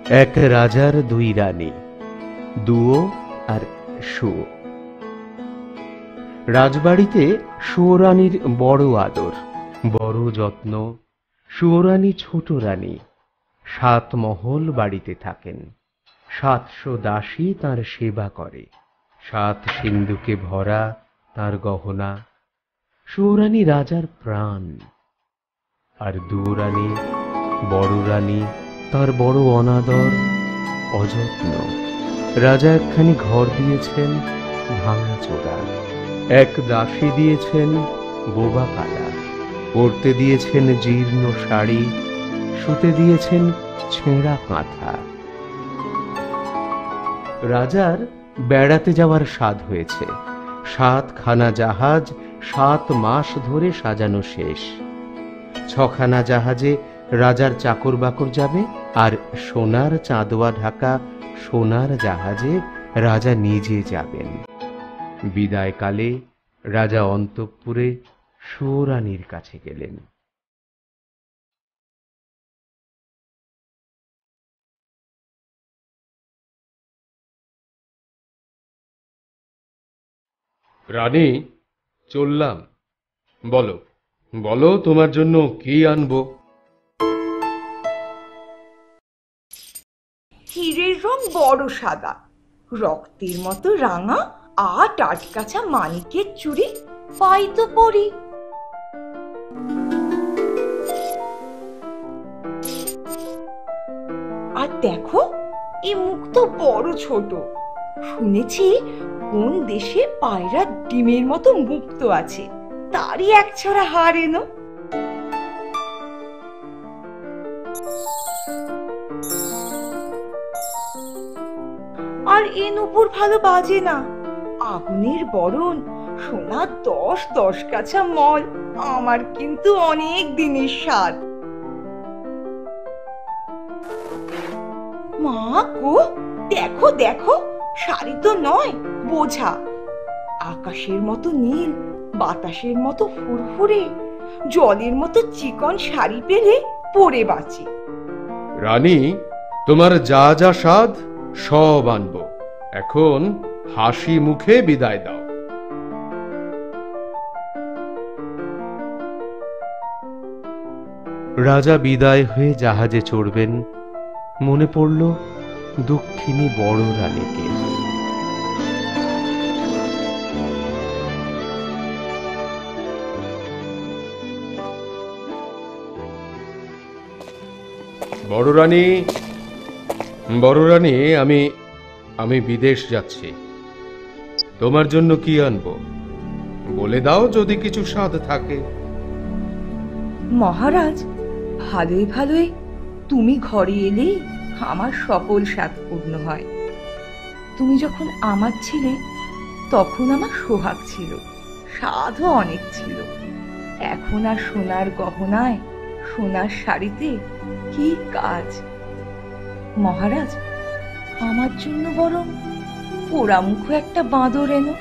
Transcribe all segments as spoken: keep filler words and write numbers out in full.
এক রাজার দুই রানী, দুয়ো আর শুয়ো। রাজবাড়িতে শুয়োরানীর বড় আদর, বড় যত্ন। শুয়োরানী ছোট রানী, সাত মহল বাড়িতে থাকেন। সাতশো দাসী তাঁর সেবা করে, সাত সিন্ধুকে ভরা তাঁর গহনা। শুয়োরানী রাজার প্রাণ। আর দুয়োরানী, বড় রানী, তার বড় অনাদর, অযত্ন। রাজা একখানি ঘর দিয়েছেন ভাঙাচোরা, এক দাসী দিয়েছেন বোবা কালা, পরতে দিয়েছেন জীর্ণ শাড়ি, শুতে দিয়েছেন ছেঁড়া কাঁথা। রাজার বেড়াতে যাওয়ার স্বাদ হয়েছে। সাতখানা জাহাজ সাত মাস ধরে সাজানো শেষ। ছখানা জাহাজে রাজার চাকর বাকর যাবে, আর সোনার চাঁদোয়া ঢাকা সোনার জাহাজে রাজা নিজে যাবেন। বিদায়কালে রাজা অন্তঃপুরে শুয়োরানীর কাছে গেলেন। রানী, চললাম। বলো বলো, তোমার জন্য কি আনবো? হীরের রং বড় সাদা, রক্তের মতো রাঙা, আট আট কাছা মানিকের চুড়ি পাই তো পরি। আর দেখো, এই মুখ তো বড় ছোট। শুনেছি কোন দেশে পায়রার ডিমের মতো মুক্ত আছে, তারই এক ছড়া হার এনো। আর এ নূপুর ভালো বাজে না, আগুনের বরণ, সোনার দশ দশ কাছা মল, আমার কিন্তু অনেক দিনের স্বাদ। মা গো, দেখো দেখো, শাড়ি তো নয় বোঝা। আকাশের মতো নীল, বাতাসের মতো ফুরফুরে, জলের মতো চিকন শাড়ি পেলে পরে বাঁচি। রানী, তোমার যা যা স্বাদ সব আনবো। এখন হাসি মুখে বিদায় দাও। রাজা বিদায় হয়ে জাহাজে চড়বেন। মনে পড়ল দুঃখিনী বড় রানীকে। বড় রানী, বড় রানী, আমি আমি বিদেশ যাচ্ছি। তোমার জন্য কি আনবো বলে দাও, যদি কিছু স্বাদ থাকে। মহারাজ, ভালোই ভালোই তুমি ঘরে এলেই আমার সকল স্বাদ পূর্ণ হয়। তুমি যখন আমার ছিলে তখন আমার সোহাগ ছিল, স্বাদও অনেক ছিল। এখন আর সোনার গহনায়, সোনার শাড়িতে কি কাজ। মহারাজ, আমার জন্য বরং পোড়ামুখো একটা বাঁদর এনো।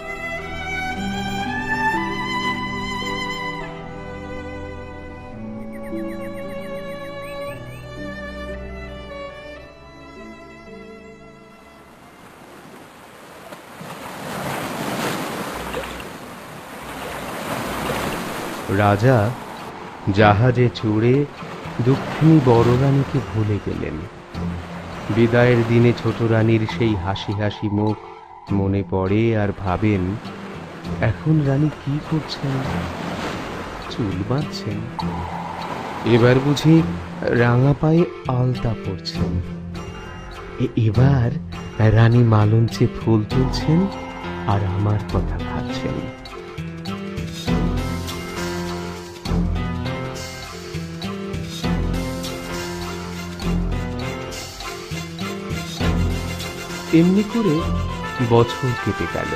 রাজা জাহাজে চড়ে দুঃখিনী বড় রানীকে ভুলে গেলেন। বিদায়ের দিনে ছোট রানীর সেই হাসি হাসি মুখ মনে পড়ে, আর ভাবেন এখন রানী কি করছেন? চুল বাঁধছেন, এবার বুঝি রাঙা পায়ে আলতা পরছেন। এবার রানী মালঞ্চে ফুল তুলছেন আর আমার কথা ভাবছেন। এমনি করে বছর কেটে গেল।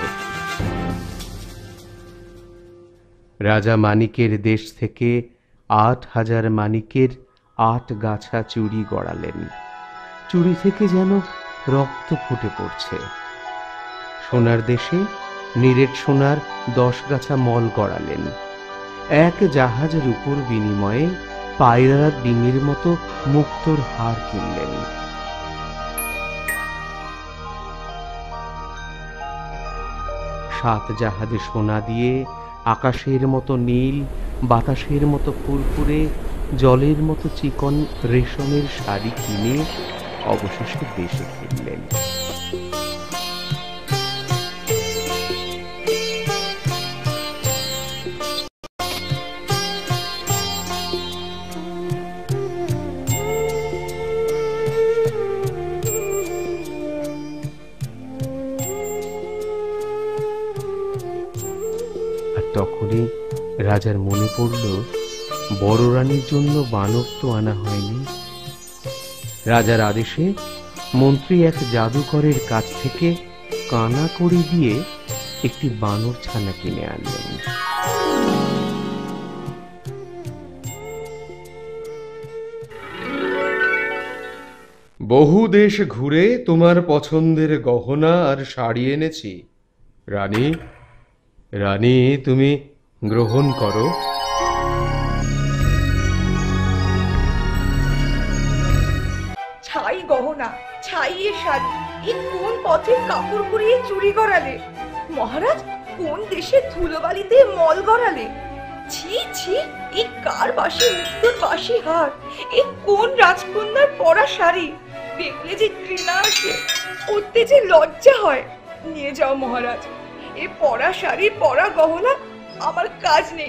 রাজা মানিকের দেশ থেকে আট হাজার মানিকের আট গাছা চুড়ি গড়ালেন। চুড়ি থেকে যেন রক্ত ফুটে পড়ছে। সোনার দেশে নিরেট সোনার দশ গাছা মল গড়ালেন। এক জাহাজের উপর বিনিময়ে পায়রার ডিঙির মতো মুক্তোর হার কিনলেন। সাত জাহাজে সোনা দিয়ে আকাশের মতো নীল, বাতাসের মতো ফুরফুরে, জলের মতো চিকন রেশমের শাড়ি কিনে অবশেষে দেশে ফিরলেন। তখনই রাজার মনে পড়ল বড় রানীর জন্য বানর তো আনা হয়নি। রাজার আদেশে মন্ত্রী এক জাদুকরের কাছ থেকে কানা কড়ি দিয়ে একটি বানর ছানা কিনে আনলেন। বহু দেশ ঘুরে তোমার পছন্দের গহনা আর শাড়ি এনেছি। রানী রানী তুমি গ্রহণ করো। ছাই গহনা, ছাইয়ে শাড়ি, এ কোন পথের কাপড় পরিয়ে চুরি গড়ালে? মহারাজ, কোন দেশের ধুলোবালিতে মল গড়ালে? ছি ছি, এ কার বাসি মুক্তোর বাসি হার? এ কোন রাজকন্যার পরা শাড়ি? দেখলে যে ঘৃণা আসে, পরতে যে লজ্জা হয়। নিয়ে যাও মহারাজ, এ পরা শাড়ি, পরা গহনা আমার কাজ নেই।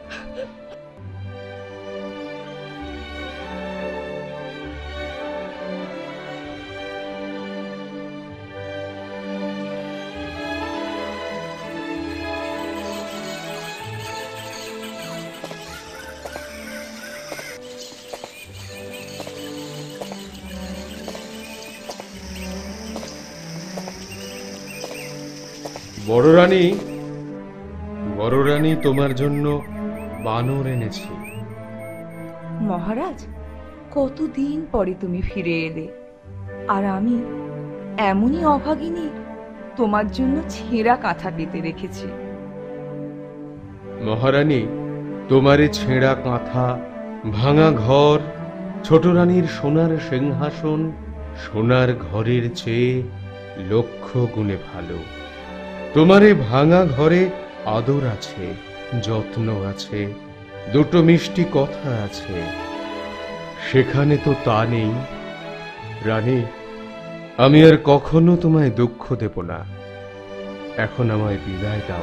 বড় রানী, বড় রানী তোমার জন্য বানর এনেছি। মহারাজ, কতদিন পরে তুমি ফিরে এলে, আর আমি এমনই অভাগিনী তোমার জন্য ছেঁড়া কাঁথা পেতে রেখেছি। মহারানী, তোমার ছেঁড়া কাঁথা, ভাঙা ঘর, ছোট রানীর সোনার সিংহাসন সোনার ঘরের চেয়ে লক্ষ গুণে ভালো। তোমারে ভাঙা ঘরে আদর আছে, যত্ন আছে, দুটো মিষ্টি কথা আছে। সেখানে তো তা নেই। রানী, আমি আর কখনো তোমায় দুঃখ দেব না। এখন আমায় বিদায় দাও।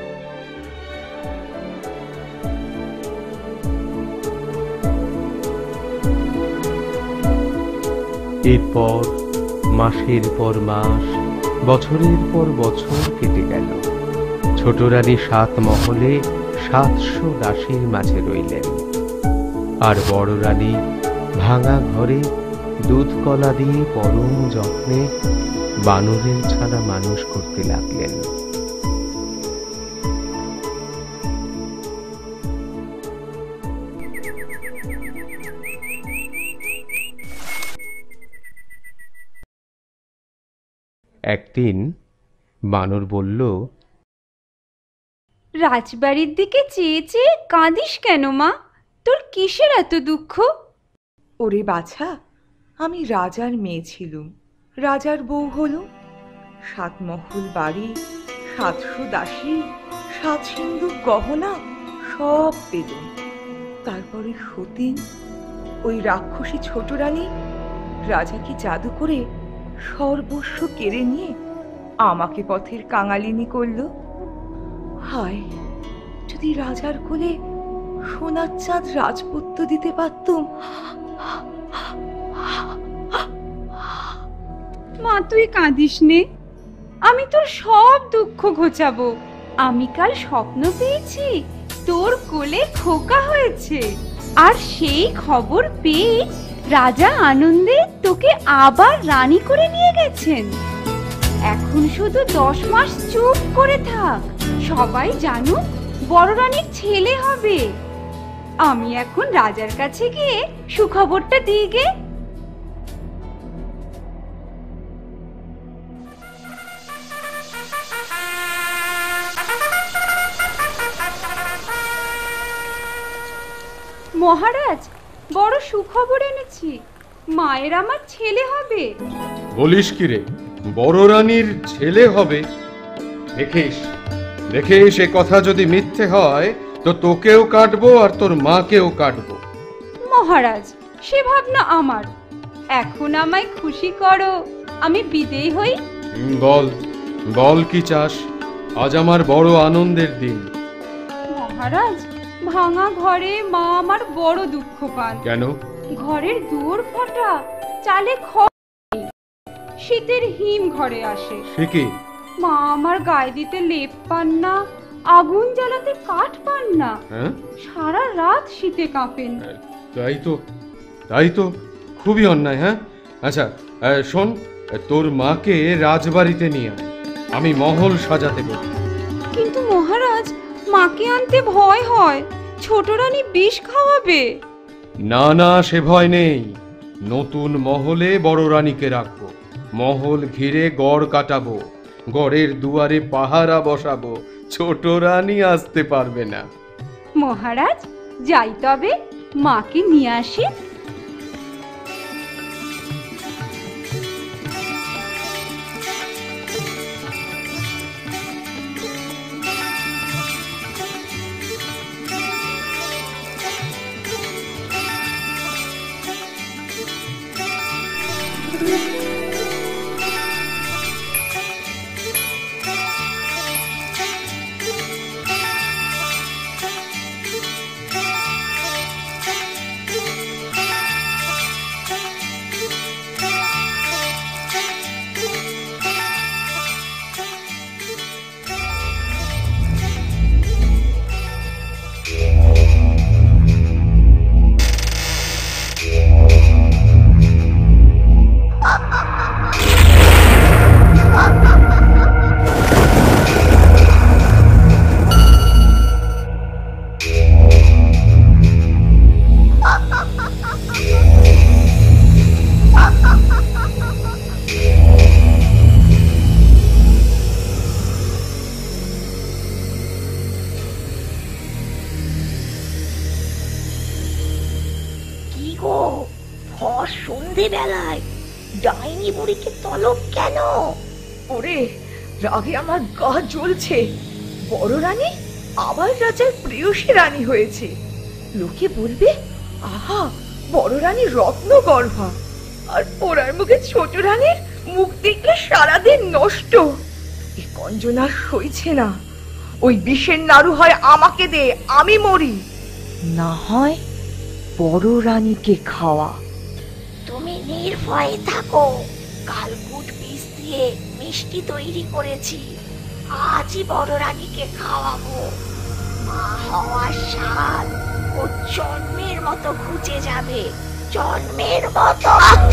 এরপর মাসের পর মাস, বছরের পর বছর কেটে গেল। ছোট রানী সাত মহলে সাতশো দাসীর মাঝে রইলেন, আর বড় রানী ভাঙা ঘরে দুধ কলা দিয়ে পরম যত্নে বানরের ছানা মানুষ করতে লাগলেন। একদিন বানর বলল, রাজবাড়ির দিকে চেয়ে চেয়ে কাঁদিস কেন মা? তোর কিসের এত দুঃখ? ওরে বাছা, আমি রাজার মেয়ে ছিলুম, রাজার বউ হলুম। সাত মহল বাড়ি, সাতশো দাসী, সাত সিন্ধুক গহনা সব পেলুম। তারপরে সতীন, ওই রাক্ষসী ছোট রানী, রাজাকে জাদু করে সর্বস্ব কেড়ে নিয়ে আমাকে পথের কাঙালিনী করল। হায়, যদি রাজার কোলে সোনার চাঁদ রাজপুত্র দিতে পারতুম। মা, তুই কাঁদিস নে, আমি তোর সব দুঃখ ঘোচাবো। আমি কাল স্বপ্ন পেয়েছি তোর কোলে খোকা হয়েছে, আর সেই খবর পেয়ে রাজা আনন্দে তোকে আবার রানী করে নিয়ে গেছেন। এখন শুধু দশ মাস চুপ করে থাক, সবাই জানুক বড় রানীর ছেলে হবে। আমি এখন রাজার কাছে গিয়ে সুখবরটা দিয়ে গে। মহারাজ, বড় সুখবর এনেছি, মায়ের আমার ছেলে হবে। বলিস কি রে, বড় রানীর ছেলে হবে? দেখিস দেখে সে কথা যদি মিথ্যে হয় তো তোকেও কাটবো আর তোর মাকেও কাটবো। মহারাজ, সে ভাবনা আমার। এখন আমায় খুশি করো, আমি বিদেয় হই। হুম, বল বল কি চাস? আজ আমার বড় আনন্দের দিন। মহারাজ, ভাঙা ঘরে মা আমার বড় দুঃখ পান। কেন? ঘরের দুয়ার ফাটা, চালে খড় নেই। শীতের হিম ঘরে আসে। সে কি? মা আমার গায়ে দিতে লেপ পান না, আগুন জ্বালাতে কাঠ পান না। হ্যাঁ, সারা রাত শীতে কাঁপেন। তাই তো তাই তো খুবই অন্যায়। হ্যাঁ, আচ্ছা আহ, শোন, তোর মাকে রাজবাড়িতে নিয়ে আয়, আমি মহল সাজাতে বলি। কিন্তু মহারাজ, মাকে আনতে ভয় হয়, ছোট রানী বিষ খাওয়াবে। না না, সে ভয় নেই। নতুন মহলে বড় রানীকে রাখবো, মহল ঘিরে গড় কাটাবো, গড়ের দুয়ারে পাহারা বসাবো, ছোট রানী আসতে পারবে না। মহারাজ, যাই তবে, মাকে নিয়ে আসি। সন্ধেবেলায় ডাইনি বুড়িকে তলব কেন? ওরে, রাগে আমার গা জ্বলছে। বড় রানী আবার রাজার প্রেয়সী রানী হয়েছে। লোকে বলবে, আহা, বড় রানী রত্ন গর্ভা। আর ওরার মুখে ছোট রানীর মুখ দেখলে সারাদিন নষ্ট। এ কঞ্জনার সইছে না। ওই বিষের নাড়ু হয় আমাকে দে, আমি মরি, না হয় বড় রানীকে খাওয়া। তুমি নির্ভয়ে থাকো, কালকুট বীজ দিয়ে মিষ্টি তৈরি করেছি, আজই বড় রানীকে খাওয়াবো। মা হওয়ার স্বাদ ও জন্মের মতো খুঁজে যাবে, জন্মের মতো।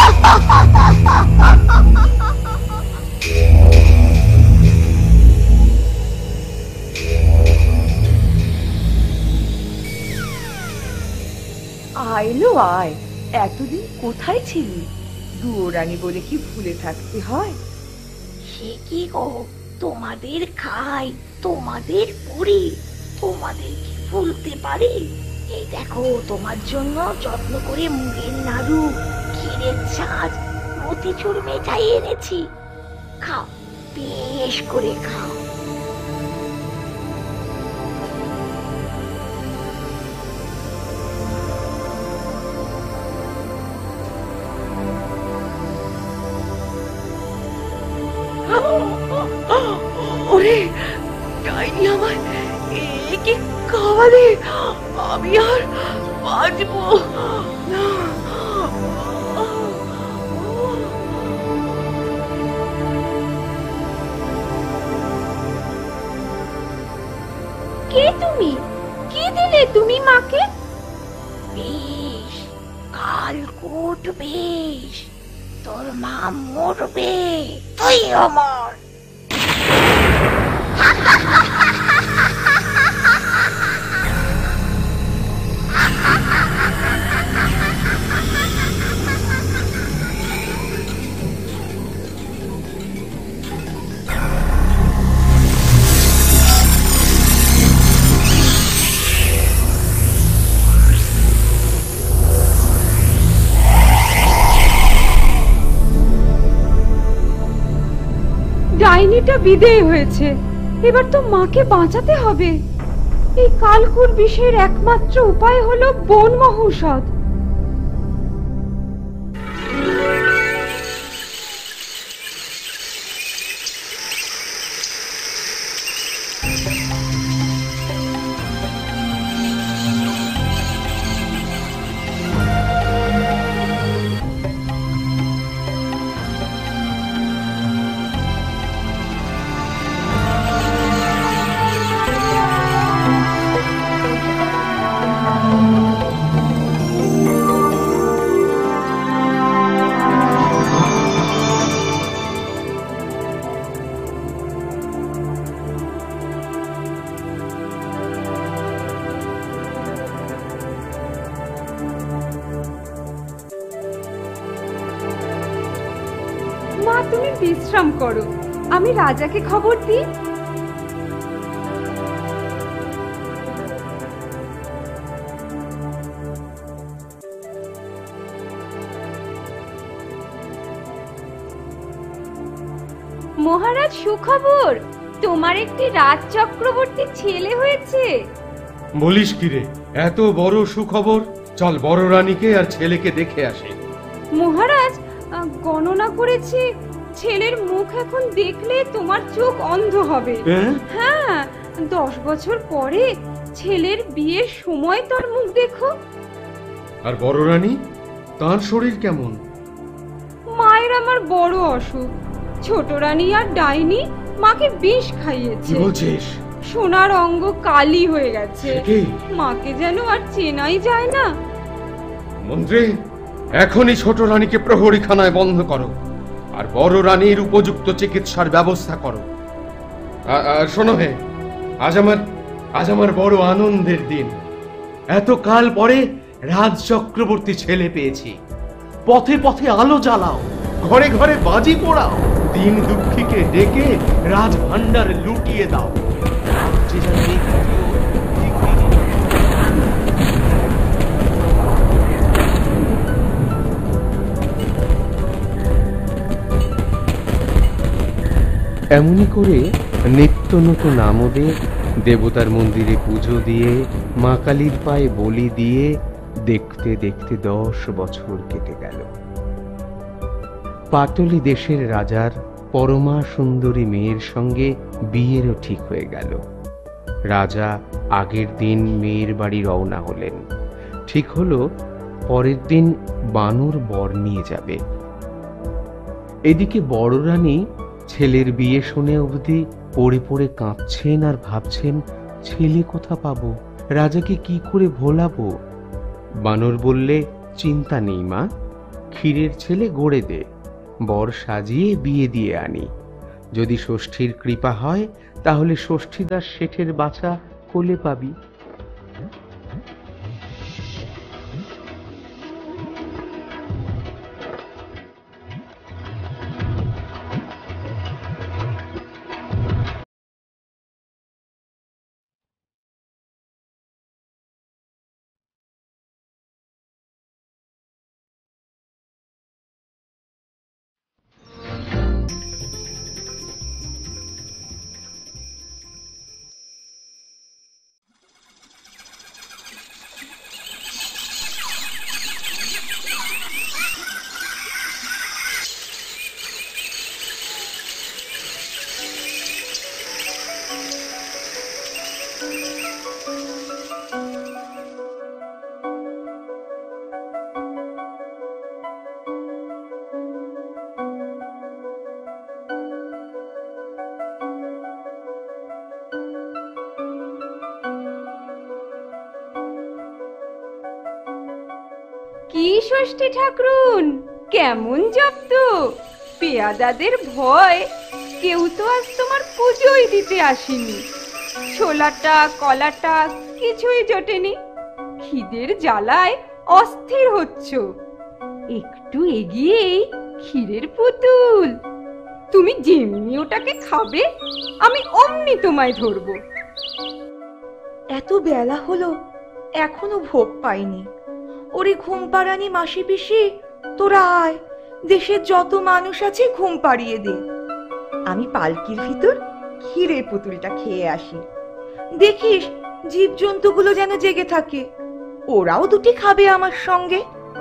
আইলো আয়, এতদিন কোথায় ছিলি? দুয়োরানী বলে কি ভুলে থাকতে হয়? সে কি গো, তোমাদের খাই, তোমাদের পড়ি, তোমাদের কি ভুলতে পারি? এই দেখো, তোমার জন্য যত্ন করে মুগের নাড়ু, ক্ষীরের ছাঁচ, মতিচুর মেঠাই এনেছি। খাও, বেশ করে খাও। ওরে, ডাইনি আমার একে খাওয়ালে, আমি আর বাঁচবো না। কে তুমি? কি দিলে তুমি মাকে? বেশ, কালকুট বেশ, তোর মা মরবে, তুই অমর। ডাইনিটা বিদেয় হয়েছে, এবার তো মাকে বাঁচাতে হবে। এই কালকুর বিষের একমাত্র উপায় হলো বন মহৌষধ। মা, তুমি বিশ্রাম করো, আমি রাজাকে খবর দিই। মহারাজ, সুখবর, তোমার একটি রাজ চক্রবর্তী ছেলে হয়েছে। বলিস কি রে, এত বড় সুখবর? চল বড় রানীকে আর ছেলেকে দেখে আসে। মহারাজ, গণনা করেছি, ছেলের মুখ এখন দেখলে তোমার চোখ অন্ধ হবে। হ্যাঁ, দশ বছর পরে ছেলের বিয়ের সময় তার মুখ দেখো। আর বড় রানী, তার শরীর কেমন? মায়ের আমার বড় অসুখ। ছোট রানী আর ডাইনি মাকে বিষ খাইয়েছে। বলছিস? সোনার অঙ্গ কালি হয়ে গেছে, মাকে যেন আর চেনাই যায় না। মন্ত্রী, এখনই ছোট রানীকে প্রহরীখানায় বন্ধ করো আর বড় রানীর উপযুক্ত চিকিৎসার ব্যবস্থা করো। আর শোনো হে, আজ আমার আজ আমার বড় আনন্দের দিন। এত কাল পরে রাজ চক্রবর্তী ছেলে পেয়েছি। পথে পথে আলো জ্বালাও, ঘরে ঘরে বাজি পোড়াও, দিন দুঃখীকে ডেকে রাজ ভান্ডার লুটিয়ে দাও। এমনি করে নিত্য নতুন আমোদে দেবতার মন্দিরে পুজো দিয়ে মা কালীর পায়ে বলি দিয়ে দেখতে দেখতে দশ বছর কেটে গেল। পাটলি দেশের রাজার পরমা সুন্দরী মেয়ের সঙ্গে বিয়েরও ঠিক হয়ে গেল। রাজা আগের দিন মেয়ের বাড়ি রওনা হলেন। ঠিক হলো পরের দিন বানর বর নিয়ে যাবে। এদিকে বড় রানী ছেলের বিয়ে শুনে অবধি পড়ে পড়ে কাঁদছেন আর ভাবছেন, ছেলে কোথা পাবো, রাজাকে কি করে ভোলাবো। বানর বললে, চিন্তা নেই মা, ক্ষীরের ছেলে গড়ে দে, বর সাজিয়ে বিয়ে দিয়ে আনি। যদি ষষ্ঠীর কৃপা হয় তাহলে ষষ্ঠীদাস শেঠের বাছা কোলে পাবি। কি ষষ্ঠী ঠাকুরুন, কেমন জব্দ? পেয়াদাদের ভয় কেউ তো আজ তোমার পুজোই দিতে আসেনি। ছোলাটা কলাটা কিছুই জোটেনি, খিদের জ্বালায় অস্থির হচ্ছ। একটু এগিয়েই ক্ষীরের পুতুল, তুমি যেমনি ওটাকে খাবে আমি অমনি তোমায় ধরবো। এত বেলা হলো এখনো ভোগ পাইনি। ওরে ঘুম পাড়ানি মাসি পিসি, তোরা আয়, দেশের যত মানুষ আছে ঘুম পাড়িয়ে দে। আমি পালকির ভিতর ক্ষীরের পুতুলটা খেয়ে আসি। দেখিস জীবজন্তুগুলো যেন জেগে থাকে, ওরাও দুটি খাবে আমার সঙ্গে।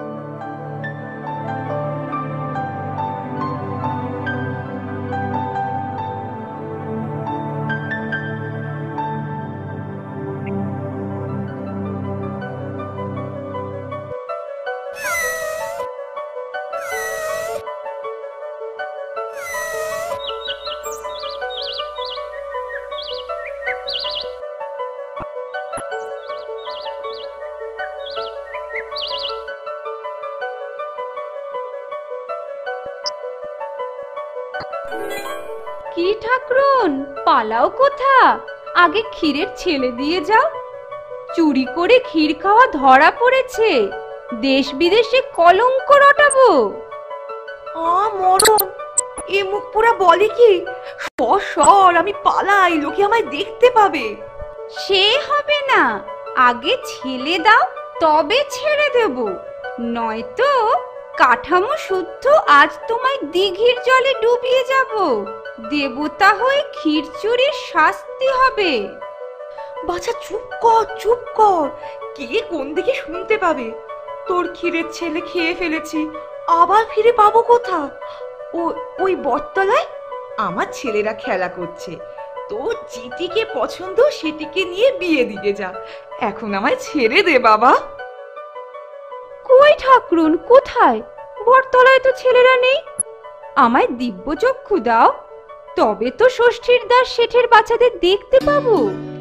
কি ঠাকুরন, পালাও কোথা? আগে ক্ষীরের ছেলে দিয়ে যাও। চুরি করে ক্ষীর খাওয়া ধরা পড়েছে, দেশ বিদেশে কলঙ্ক রটাবো। আ মরণ, এ মুখ পুরা বলে কি? সর সর, আমি পালাই, লোকে আমায় দেখতে পাবে। সে হবে না, আগে ছেলে দাও, তবে ছেড়ে দেব। নয়তো কাঠামো শুদ্ধ আজ তোমায় দিঘির জলে ডুবিয়ে যাব। দেবতা হয়ে ক্ষীর চুরির শাস্তি হবে। বাছা চুপ কর, চুপ কর, কে কোন দিকে শুনতে পাবে? তোর ক্ষীরের ছেলে খেয়ে ফেলেছি, আবার ফিরে পাবো কোথা? ও ওই বটতলায় আমার ছেলেরা খেলা করছে। তোর যেটিকে পছন্দ সেটিকে নিয়ে বিয়ে দিতে যা, এখন আমায় ছেড়ে দে বাবা। কই ঠাকুরন, কোথায়? বটতলায় তো ছেলেরা নেই। আমায় দিব্য চক্ষু দাও, তবে তো ষষ্ঠীর দাস শেঠের বাচ্চাদের দেখতে পাবো।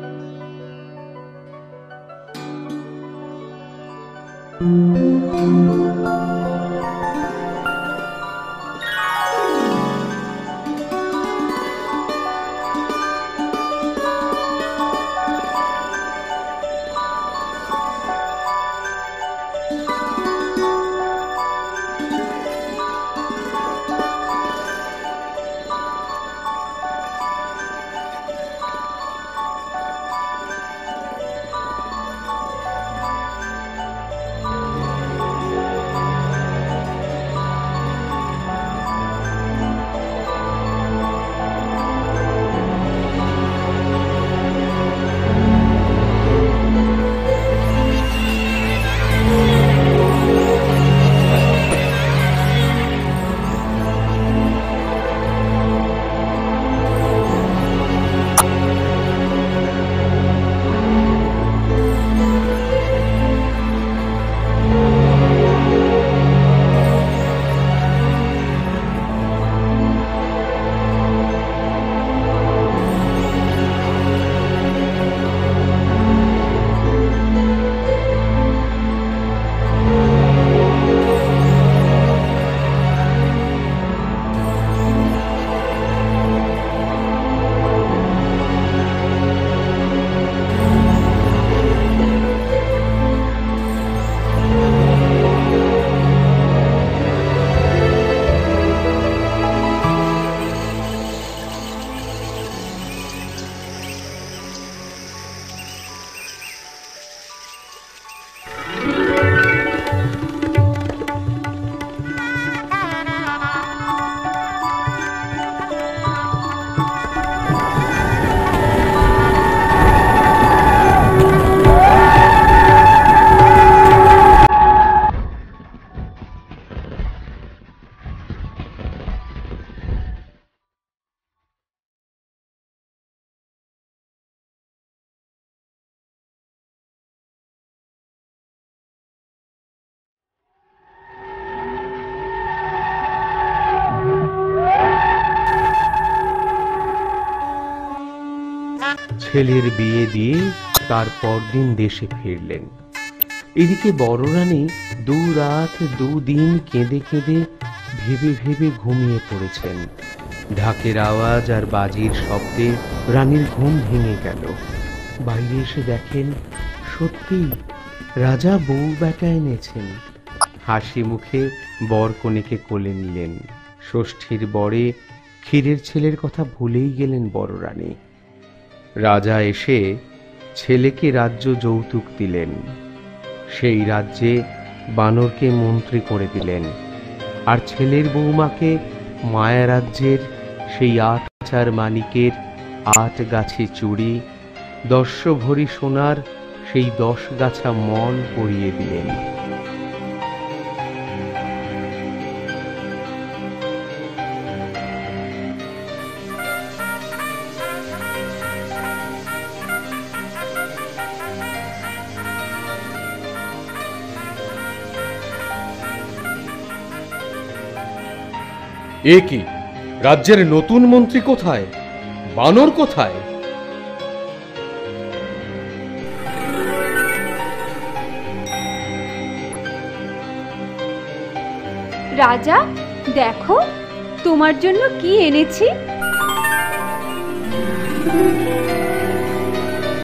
ছেলের বিয়ে দিয়ে তার পরদিন দেশে ফিরলেন। এদিকে বড় রানী দু রাত দুদিন কেঁদে কেঁদে ভেবে ভেবে ঘুমিয়ে পড়েছেন। ঢাকের আওয়াজ আর বাজির শব্দে রানীর ঘুম ভেঙে গেল। বাইরে এসে দেখেন সত্যি রাজা বউ বেটা এনেছেন। হাসি মুখে বর কনেকে কোলে নিলেন। ষষ্ঠীর বরে ক্ষীরের ছেলের কথা ভুলেই গেলেন বড় রানী। রাজা এসে ছেলেকে রাজ্য যৌতুক দিলেন। সেই রাজ্যে বানরকে মন্ত্রী করে দিলেন, আর ছেলের বৌমাকে মায়া রাজ্যের সেই আট হাজার মানিকের আট গাছি চুড়ি, দশ ভরি সোনার সেই দশ গাছা মন পরিয়ে দিলেন। এ কি, রাজ্যের নতুন মন্ত্রী কোথায়? বানর কোথায়? রাজা, দেখো তোমার জন্য কি এনেছি।